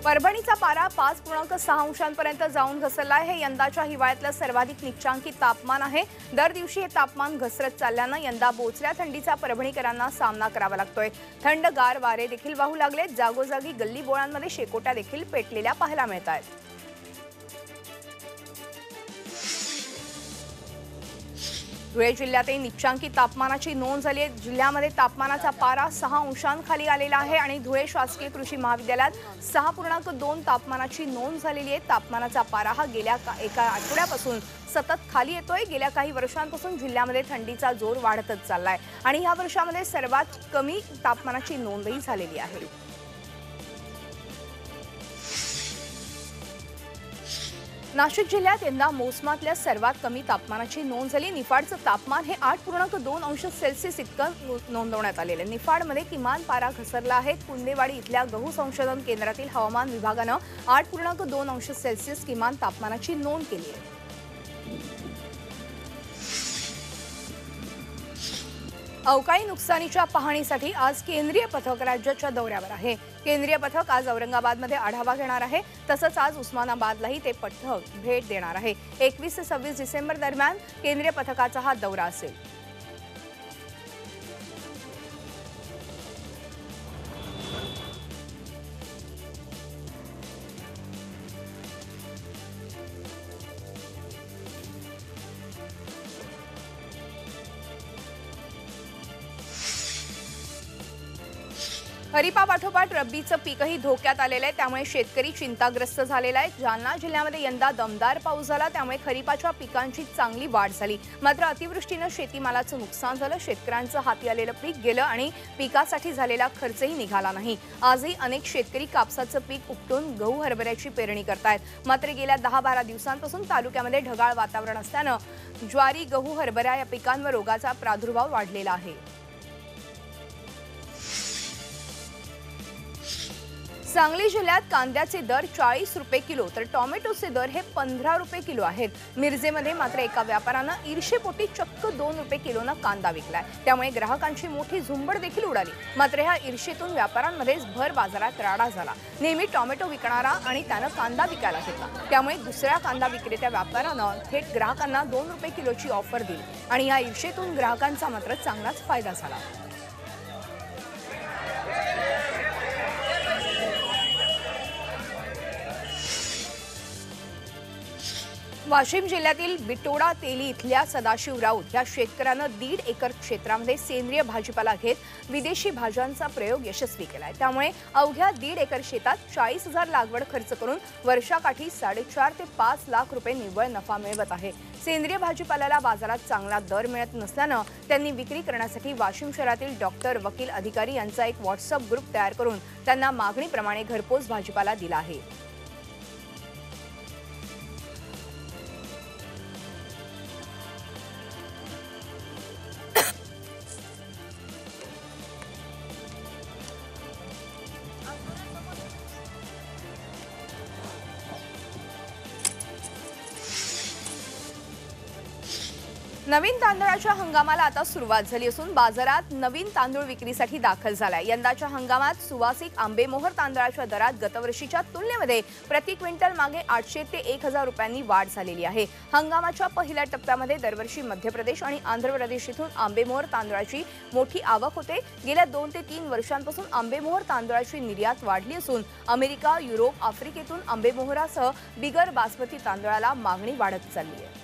परभणीचा पारा 5.6 अंशांपर्यंत जाऊन घसरला आहे। हे यंदाच्या हिवाळ्यातलं सर्वाधिक निचांकी तापमान आहे। दर दिवशी हे तापमान घसरत चालल्यानं यंदा बोचऱ्या थंडीचा परभणीकरांना सामना करावा लागतोय। थंडगार वारे देखील वाहू लागले। जागोजागी गल्ली बोळांमध्ये शेकोट्या देखील पेटलेल्या पाहायला मिळतात। धुळे जिल्ह्यातही निचांकी तापमानाची नोंद झाली आहे। जिल्ह्यामध्ये तापमानाचा पारा 6 अंशांखाली आलेला आहे आणि धुळे शासकीय कृषी महाविद्यालयात 6.2 तापमानाची नोंद झालेली आहे। तापमानाचा पारा हा गेल्या एका आठवड्यापासून सतत खाली येतोय। गेल्या काही वर्षांपासून जिल्ह्यामध्ये थंडीचा जोर वाढतच चाललाय आणि या वर्षामध्ये सर्वात कमी तापमानाची नोंदही झालेली आहे। नाशिक जिल्ह्यात यंदा मोसमातल्या सर्वात कमी तापमानाची नोंद झाली। निफाडचं तापमान हे 8.2 अंश सेल्सिअस इतकं नोंदवण्यात आलेलं आहे। निफाडमध्ये किमान पारा घसरला आहे। कुंदेवाडी इथल्या गहू संशोधन केंद्रातील हवामान विभागानं 8.2 अंश सेल्सिअस किमान तापमानाची नोंद केली आहे। अवकाळी नुकसानीच्या पाहणीसाठी आज केंद्रीय पथक राज्याच्या दौऱ्यावर आहे। केंद्रीय पथक आज औरंगाबादमध्ये आढावा घेणार आहे। तसंच आज उस्मानाबादलाही ते पथक भेट देणार आहे। 21 ते 26 डिसेंबर दरम्यान केंद्रीय पथकाचा हा दौरा असेल। खरीपापाठोपाठ रब्बीचं पीकही धोक्यात आलेलं आहे। त्यामुळे शेतकरी चिंताग्रस्त झालेला आहे। जालना जिल्ह्यामध्ये यंदा दमदार पाऊस झाला, त्यामुळे खरीपाच्या पिकांची चांगली वाढ झाली। मात्र अतिवृष्टीनं शेतीमालाचं नुकसान झालं। शेतकऱ्यांचं हाती आलेलं पीक गेलं आणि पिकासाठी झालेला खर्चही निघाला नाही। आजही अनेक शेतकरी कापसाचं पीक उपटून गहू हरभऱ्याची पेरणी करतायत। मात्र गेल्या 10-12 दिवसांपासून तालुक्यामध्ये ढगाळ वातावरण असल्यानं ज्वारी, गहू, हरभरा या पिकांवर रोगाचा प्रादुर्भाव वाढलेला आहे। सांगली जिल्ह्यात कांद्याचे दर 40 रुपये किलो तर टोमॅटोचे दर हे 15 रुपये किलो आहेत। मिरजेमध्ये मात्र एका व्यापाऱ्यानं ईर्षेपोटी चक्क 2 रुपये किलोनं कांदा विकलाय। त्यामुळे ग्राहकांची मोठी झुंबड देखील उडाली। मात्र ह्या ईर्षेतून व्यापाऱ्यांमध्येच भर बाजारात राडा झाला। नेहमी टोमॅटो विकणारा आणि त्यानं कांदा विकायला घेतला। त्यामुळे दुसऱ्या कांदा विक्रेत्या व्यापाऱ्यानं थेट ग्राहकांना 2 रुपये किलोची ऑफर दिली आणि या ईर्षेतून ग्राहकांचा मात्र चांगलाच फायदा झाला। वाशिम जिल्ह्यातील बिटोडा तेली इथल्या सदाशिव राऊत या शेतकऱ्यानं 1.5 एकर क्षेत्रामध्ये सेंद्रिय भाजीपाला घेत विदेशी भाज्यांचा प्रयोग यशस्वी केलाय। त्यामुळे अवघ्या 1.5 एकर शेतात 40,000 लागवड खर्च करून वर्षाकाठी 4.5 ते 5 लाख रुपये निव्वळ नफा मिळवत आहे। सेंद्रिय भाजीपाल्याला बाजारात चांगला दर मिळत नसल्यानं त्यांनी विक्री करण्यासाठी वाशिम शहरातील डॉक्टर, वकील, अधिकारी यांचा एक व्हॉट्सअप ग्रुप तयार करून त्यांना मागणीप्रमाणे घरपोच भाजीपाला दिला आहे। नवीन तांदळाच्या हंगामाला आता सुरुवात झाली असून बाजारात नवीन तांदूळ विक्रीसाठी दाखल झालाय। यंदाच्या हंगामात सुवासिक आंबेमोहर तांदळाच्या दरात गतवर्षीच्या तुलनेमध्ये प्रति क्विंटल मागे 800 ते 1000 रुपयांनी वाढ झालेली आहे। हंगामाच्या पहिल्या टप्प्यामध्ये दरवर्षी मध्य प्रदेश आणि आंध्र प्रदेश इथून आंबेमोहर तांदळाची मोठी आवक होते। गेल्या 2 ते 3 वर्षांपासून आंबेमोहर तांदळाची निर्यात वाढली असून अमेरिका, युरोप, आफ्रिकेतून आंबेमोहरासह बिगर बासमती तांदळाला मागणी वाढत चालली आहे।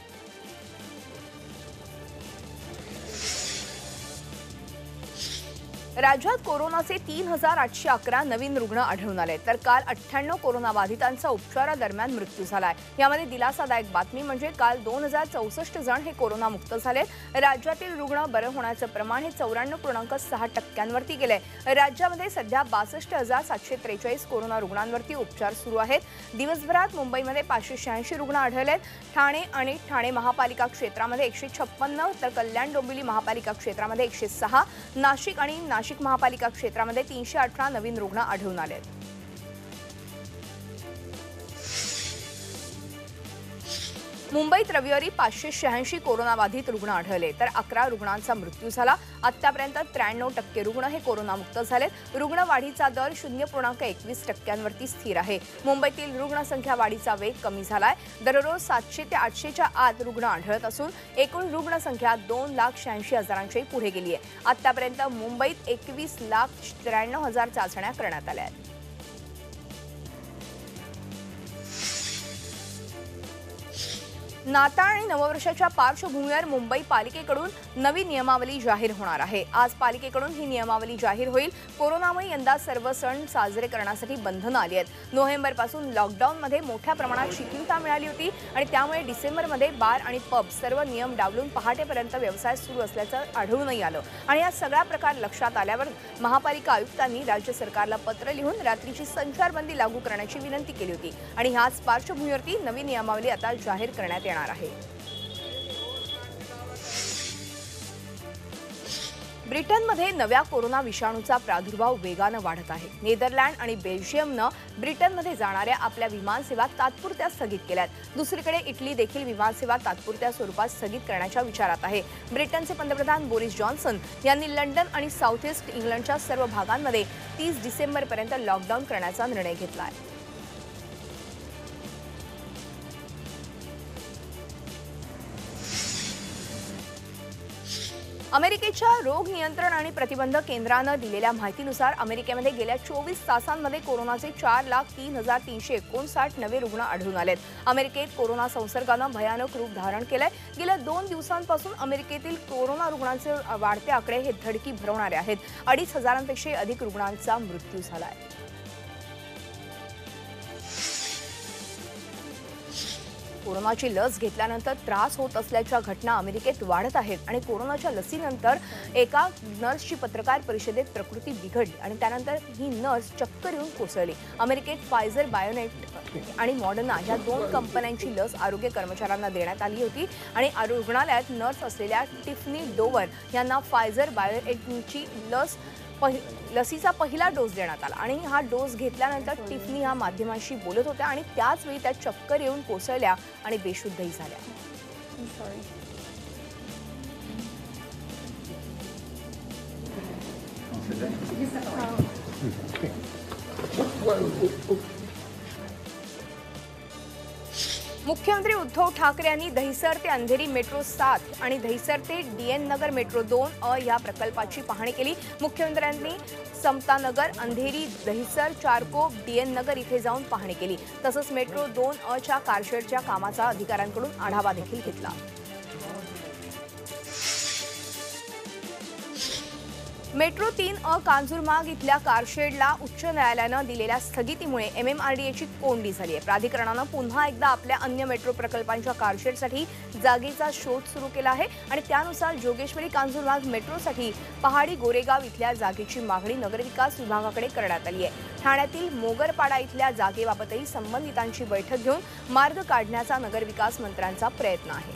राज्यात कोरोनाचे 3811 नवीन रुग्ण आढळून आले तर काल 98 कोरोनाबाधितांचा उपचारादरम्यान मृत्यू झालाय। यामध्ये दिलासादायक बातमी म्हणजे काल 2064 जण हे कोरोनामुक्त झालेत। राज्यातील रुग्ण बरे होण्याचं प्रमाण हे 94.6% गेलंय। राज्यामध्ये सध्या 62,743 कोरोना रुग्णांवरती उपचार सुरू आहेत। दिवसभरात मुंबईमध्ये 586 रुग्ण आढळलेत। ठाणे आणि ठाणे महापालिका क्षेत्रामध्ये 156 तर कल्याण डोंबिवली महापालिका क्षेत्रामध्ये 106, नाशिक आणि नाशिक महापालिका क्षेत्रामध्ये 318 नवीन रुग्ण आढळून आलेत। मुंबईत रविवारी 586 कोरोनाबाधित रुग्ण आढळले तर 11 रुग्णांचा मृत्यू झाला। आतापर्यंत 93% रुग्ण हे कोरोनामुक्त झालेत। रुग्णवाढीचा दर 0.21%वरती स्थिर आहे। मुंबईतील रुग्णसंख्या वाढीचा वेग कमी झालाय। दररोज 700 ते 800च्या आत रुग्ण आढळत असून एकूण रुग्णसंख्या 2,86,000च्या पुढे गेली आहे। आतापर्यंत मुंबईत 21,93,000 चाचण्या करण्यात आल्या आहेत। नाताळ आणि नववर्षाच्या पार्श्वभूमीवर मुंबई पालिकेकडून नवी नियमावली जाहीर होणार आहे। आज पालिकेकडून ही नियमावली जाहीर होईल। कोरोनामुळे यंदा सर्व सण साजरे करण्यासाठी बंधनं आली आहेत। नोव्हेंबरपासून लॉकडाऊनमध्ये मोठ्या प्रमाणात शिथिलता मिळाली होती आणि त्यामुळे डिसेंबरमध्ये बार आणि पब सर्व नियम डावलून पहाटेपर्यंत व्यवसाय सुरू असल्याचं आढळूनही आलं आणि या सगळा प्रकार लक्षात आल्यावर महापालिका आयुक्तांनी राज्य सरकारला पत्र लिहून रात्रीची संचारबंदी लागू करण्याची विनंती केली होती आणि ह्याच पार्श्वभूमीवरती नवी नियमावली आता जाहीर करण्यात येणार आहे। ब्रिटनमध्ये नव्या कोरोना विषाणूचा प्रादुर्भाव वेगानं वाढत आहे। नेदरलँड आणि बेल्जियमनं ब्रिटनमध्ये जाणाऱ्या आपल्या विमानसेवा तात्पुरत्या स्थगित केल्यात। दुसरीकडे इटली देखील विमानसेवा तात्पुरत्या स्वरूपात स्थगित करण्याच्या विचारात आहे। ब्रिटनचे पंतप्रधान बोरिस जॉन्सन यांनी लंडन आणि साऊथ ईस्ट इंग्लंडच्या सर्व भागांमध्ये 30 डिसेंबरपर्यंत लॉकडाऊन करण्याचा निर्णय घेतला आहे। अमेरिकेच्या रोग नियंत्रण आणि प्रतिबंध केंद्रानं दिलेल्या माहितीनुसार अमेरिकेमध्ये गेल्या 24 तासांमध्ये कोरोनाचे 4,03,359 नवे रुग्ण आढळून आलेत। अमेरिकेत कोरोना संसर्गानं भयानक रूप धारण केलंय। गेल्या 2 दिवसांपासून अमेरिकेतील कोरोना रुग्णांचे वाढते आकडे हे धडकी भरवणारे आहेत। 2,500पेक्षा अधिक रुग्णांचा मृत्यू झालाय। कोरोनाची लस घेतल्यानंतर त्रास होत असल्याच्या घटना अमेरिकेत वाढत आहेत आणि कोरोनाच्या लसीनंतर एका नर्सची पत्रकार परिषदेत प्रकृती बिघडली आणि त्यानंतर ही नर्स चक्कर येऊन कोसळली। अमेरिकेत फायझर बायोनेट आणि मॉडर्ना या 2 कंपन्यांची लस आरोग्य कर्मचाऱ्यांना देण्यात आली होती आणि रुग्णालयात नर्स असलेल्या टिफनी डोवर यांना फायझर बायोनेटची लसीचा पहिला डोस देण्यात आला आणि हा डोस घेतल्यानंतर टिफनी या माध्यमांशी बोलत होत्या आणि त्याच वेळी त्या चक्कर येऊन कोसळल्या आणि बेशुद्धही झाल्या। मुख्यमंत्री उद्धव ठाकरे यांनी दहिसर ते अंधेरी मेट्रो 7 आणि दहिसर ते DN नगर मेट्रो 2A या प्रकल्पाची पाहणी केली। मुख्यमंत्र्यांनी समतानगर, अंधेरी, दहिसर, चारकोप, DN नगर इथे जाऊन पाहणी केली। तसंच मेट्रो 2A च्या कारशेडच्या कामाचा अधिकाऱ्यांकडून आढावा देखील घेतला। मेट्रो 3A कांजूरमार्ग इथल्या कारशेडला उच्च न्यायालयानं दिलेल्या स्थगितीमुळे MMRDAची कोंडी झाली आहे। प्राधिकरणानं पुन्हा एकदा आपल्या अन्य मेट्रो प्रकल्पांच्या कारशेडसाठी जागेचा शोध सुरू केला आहे आणि त्यानुसार जोगेश्वरी कांजूरमार्ग मेट्रोसाठी पहाडी गोरेगाव इथल्या जागेची मागणी नगरविकास विभागाकडे करण्यात आली आहे। ठाण्यातील मोगरपाडा इथल्या जागेबाबतही संबंधितांची बैठक घेऊन मार्ग काढण्याचा नगरविकास मंत्र्यांचा प्रयत्न आहे।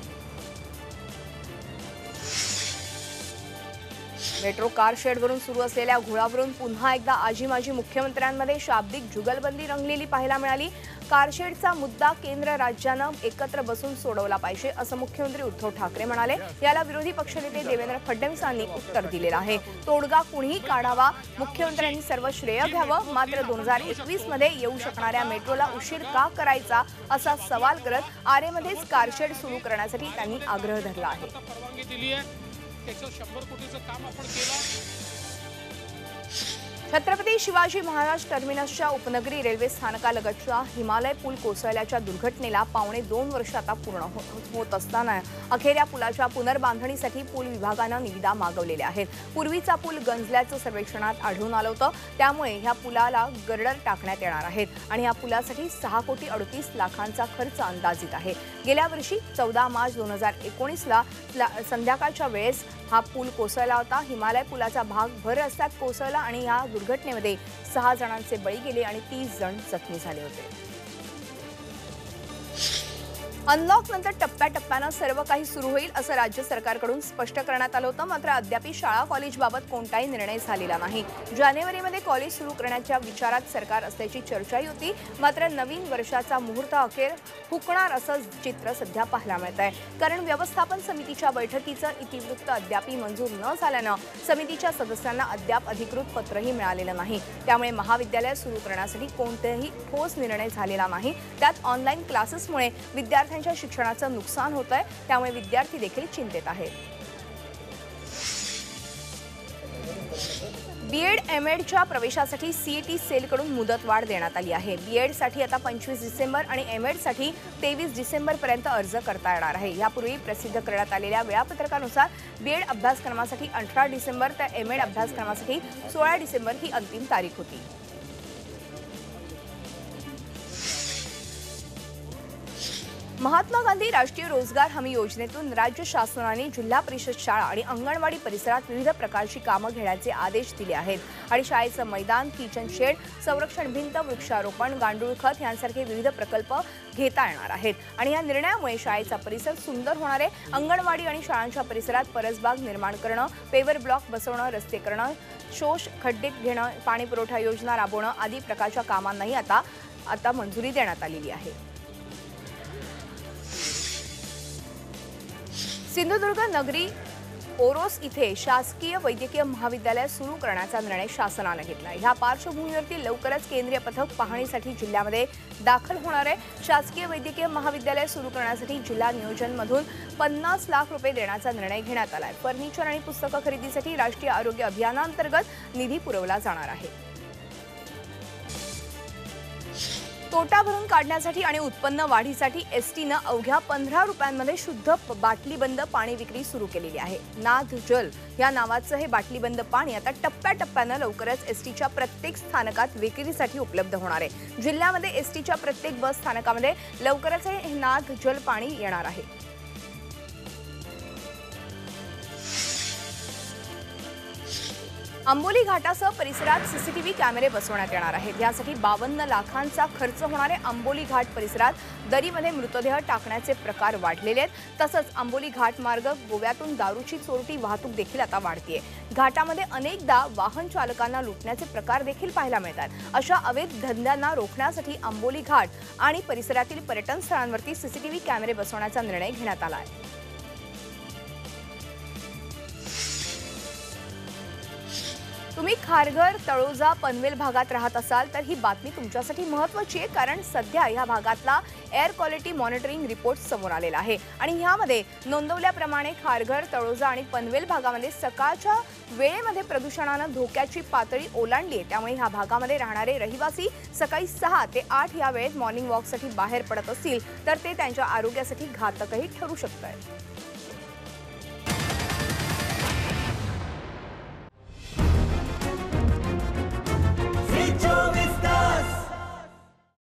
मेट्रो कारशेडवरून सुरू असलेल्या घोळावरून पुन्हा एकदा आजी-माजी मुख्यमंत्र्यांमध्ये शाब्दिक जुगलबंदी रंगलेली पाहायला मिळाली। कारशेडचा मुद्दा केंद्र राज्यानं एकत्र बसून सोडवला पाहिजे असं मुख्यमंत्री उद्धव ठाकरे म्हणाले। याला विरोधी पक्षनेते देवेंद्र फडणवीसांनी उत्तर दिलेलं आहे। तोडगा कुणीही काढावा, मुख्यमंत्र्यांनी सर्व श्रेय घ्यावं, मात्र 2021 मध्ये येऊ शकणाऱ्या मेट्रोला उशीर का करायचा असा सवाल करत आरेमध्येच कारशेड सुरू करण्यासाठी त्यांनी आग्रह धरला आहे। 100 कोटीचं काम आपण केलं। छत्रपती शिवाजी महाराज टर्मिनसच्या उपनगरी रेल्वे स्थानकालगतच्या हिमालय पूल कोसळल्याच्या दुर्घटनेला 2.25 वर्ष आता पूर्ण होत असताना अखेर या पुलाच्या पुनर्बांधणीसाठी पूल विभागानं निविदा मागवलेल्या आहेत। पूर्वीचा पूल गंजल्याचं सर्वेक्षणात आढळून आलं होतं, त्यामुळे ह्या पुलाला गर्डर टाकण्यात येणार आहेत आणि या पुलासाठी 6,38,00,000चा खर्च अंदाजित आहे। गेल्या वर्षी 14 मार्च 2019ला संध्याकाळच्या वेळेस हा पूल कोसळला होता। हिमालय पुलाचा भाग भर रस्त्यात कोसळला आणि या दुर्घटनेमध्ये 6 जणांचे बळी गेले आणि 30 जण जखमी झाले होते। अनलॉक नंतर टप्प्याटप्प्यानं सर्व काही सुरू होईल असं राज्य सरकारकडून स्पष्ट करण्यात आलं होतं. मात्र अद्याप शाळा कॉलेजबाबत कोणताही निर्णय झालेला नाही. जानेवारीमध्ये कॉलेज सुरू करण्याच्या विचारात सरकार असल्याची चर्चाही होती. मात्र नवीन वर्षाचा मुहूर्त अखेर हुकणार असं चित्र सध्या पाहायला मिळत आहे. कारण व्यवस्थापन समितीच्या बैठकीचं इतिवृत्त अद्याप मंजूर न झाल्यानं समितीच्या सदस्यांना अद्याप अधिकृत पत्रही मिळालेलं नाही. त्यामुळे महाविद्यालय सुरू करण्यासाठी कोणताही ठोस निर्णय झालेला नाही. त्यात ऑनलाईन क्लासेसमुळे विद्यार्थ्यांच्या शिक्षणाचं नुकसान होत आहे. त्यामुळे विद्यार्थी देखील चिंतेत आहेत. बीएड एमएडच्या प्रवेशासाठी सीईटी सेलकडून मुदतवाढ देण्यात आली आहे. बीएडसाठी आता 25 डिसेंबर आणि एमएडसाठी 23 डिसेंबरपर्यंत अर्ज करता येणार आहे. यापूर्वी प्रसिद्ध करण्यात आलेल्या वेळापत्रकानुसार बीएड अभ्यासक्रमासाठी 18 डिसेंबर तर एमएड अभ्यासक्रमासाठी 16 डिसेंबर ही अंतिम तारीख होती. महात्मा गांधी राष्ट्रीय रोजगार हमी योजनेतून राज्य शासनाने जिल्हा परिषद शाळा आणि अंगणवाडी परिसरात विविध प्रकारची कामं घेण्याचे आदेश दिले आहेत. आणि शाळेचं मैदान, किचन शेड, संरक्षण भिंत, वृक्षारोपण, गांडूळ खत यांसारखे विविध प्रकल्प घेता येणार आहेत. आणि या निर्णयामुळे शाळेचा परिसर सुंदर होणार आहे. अंगणवाडी आणि शाळांच्या परिसरात परसबाग निर्माण करणं, पेवर ब्लॉक बसवणं, रस्ते करणं, शोष खड्डे घेणं, पाणी पुरवठा योजना राबवणं आदी प्रकारच्या कामांनाही आता मंजुरी देण्यात आलेली आहे. सिंधुदुर्ग नगरी ओरोस इथे शासकीय वैद्यकीय महाविद्यालय सुरू करण्याचा निर्णय शासनाने घेतला आहे. ह्या पार्श्वभूमीवरती लवकरच केंद्रीय पथक पाहणीसाठी जिल्ह्यामध्ये दाखल होणार आहे. शासकीय वैद्यकीय महाविद्यालय सुरू करण्यासाठी जिल्हा नियोजनमधून 50 लाख रुपये देण्याचा निर्णय घेण्यात आला आहे. फर्निचर आणि पुस्तकं खरेदीसाठी राष्ट्रीय आरोग्य अभियानांतर्गत निधी पुरवला जाणार आहे. तोटा भरून काढण्यासाठी आणि उत्पन्न वाढीसाठी एसटीनं अवघ्या 15 रुपयांमध्ये शुद्ध बाटलीबंद पाणी विक्री सुरू केलेली आहे. नाद जल या नावाचं हे बाटलीबंद पाणी आता टप्प्याटप्प्यानं लवकरच एसटीच्या प्रत्येक स्थानकात विक्रीसाठी उपलब्ध होणार आहे. जिल्ह्यामध्ये एसटीच्या प्रत्येक बस स्थानकामध्ये लवकरच हे नाद जल पाणी येणार आहे. आंबोली घाटासह परिसरात सीसीटीव्ही कॅमेरे बसवण्यात येणार आहेत. यासाठी 52 लाखांचा खर्च होणार आहे. आंबोली घाट परिसरात दरीमध्ये मृतदेह टाकण्याचे प्रकार वाढलेले आहेत. तसंच आंबोली घाट मार्ग गोव्यातून दारूची चोरटी वाहतूक देखील आता वाढतीये. घाटामध्ये अनेकदा वाहन चालकांना लुटण्याचे प्रकार देखील पाहायला मिळतात. अशा अवैध धंद्यांना रोखण्यासाठी आंबोली घाट आणि परिसरातील पर्यटन स्थळांवरती सीसीटीव्ही कॅमेरे बसवण्याचा निर्णय घेण्यात आला आहे. तुम्ही खारघर, तळोजा, पनवेल भागात राहत असाल तर ही बातमी तुमच्यासाठी महत्त्वाची आहे. कारण सध्या या भागातला एअर क्वालिटी मॉनिटरिंग रिपोर्ट समोर आलेला आहे. आणि ह्यामध्ये नोंदवल्याप्रमाणे खारघर, तळोजा आणि पनवेल भागामध्ये सकाळच्या वेळेमध्ये प्रदूषणानं धोक्याची पातळी ओलांडली आहे. त्यामुळे ह्या भागामध्ये राहणारे रहिवासी सकाळी 6 ते 8 या वेळेत मॉर्निंग वॉकसाठी बाहेर पडत असतील तर ते त्यांच्या आरोग्यासाठी घातकही ठरू शकतं.